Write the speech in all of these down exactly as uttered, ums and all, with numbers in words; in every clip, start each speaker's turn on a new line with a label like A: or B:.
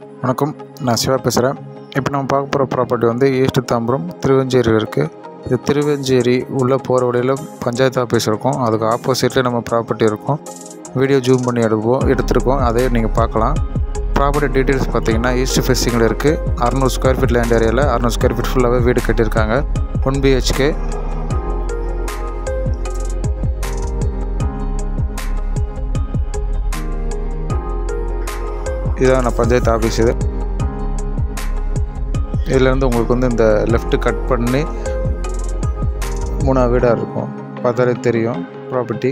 A: வணக்கம், நான் சிவா பேசுகிறேன். இப்போ நம்ம பார்க்க போகிற ப்ராப்பர்ட்டி வந்து ஈஸ்ட் தாம்பரம் திருவஞ்சேரியில் இருக்குது. இது திருவஞ்சேரி உள்ளே போகிற வழியில் பஞ்சாயத்து ஆஃபீஸ் இருக்கும். அதுக்கு ஆப்போசிட்டில் நம்ம ப்ராப்பர்ட்டி இருக்கும். வீடியோ ஜூம் பண்ணி எடுப்போம் எடுத்துருக்கோம் அதே நீங்கள் பார்க்கலாம். ப்ராப்பர்ட்டி டீட்டெயில்ஸ் பார்த்தீங்கன்னா ஈஸ்ட் ஃபேஸிங்கில் இருக்குது. அறுநூறு ஸ்கொயர் ஃபீட் லேண்ட் ஏரியாவில் அறுநூறு ஸ்கொயர் ஃபீட் ஃபுல்லாகவே வீடு கட்டியிருக்காங்க. One BHK. இதுதான் நான் பஞ்சாயத்து ஆஃபீஸ். இது இதுலேருந்து உங்களுக்கு வந்து இந்த லெஃப்ட்டு கட் பண்ணி மூணாவது வீடாக இருக்கும். பார்த்தாலே தெரியும் ப்ராப்பர்ட்டி.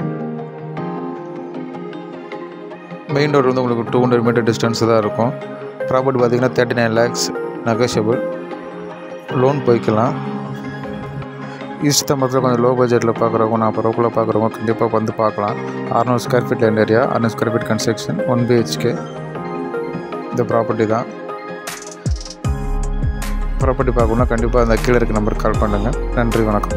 A: மெயின் ரோடு வந்து உங்களுக்கு டூ ஹண்ட்ரட் மீட்டர் டிஸ்டன்ஸ் தான் இருக்கும். ப்ராப்பர்ட்டி பார்த்திங்கன்னா thirty nine lakhs negotiable loan போய்க்கலாம். ஈஸ்ட் தாம்பரத்தில் கொஞ்சம் லோ பட்ஜெட்டில் பார்க்குறவங்க நாற்பது ரூபாய்க்குள்ளே பார்க்குறவங்க கண்டிப்பாக வந்து பார்க்கலாம். அறுநூறு ஸ்கொயர் ஃபீட் லேண்ட் ஏரியா, அறுநூறு square feet construction, one BHK. இந்த ப்ராப்பர்ட்டி தான். ப்ராப்பர்ட்டி பார்க்கணுன்னா கண்டிப்பாக அந்த கீழே இருக்க நம்பருக்கு கால் பண்ணுங்கள். நன்றி, வணக்கம்.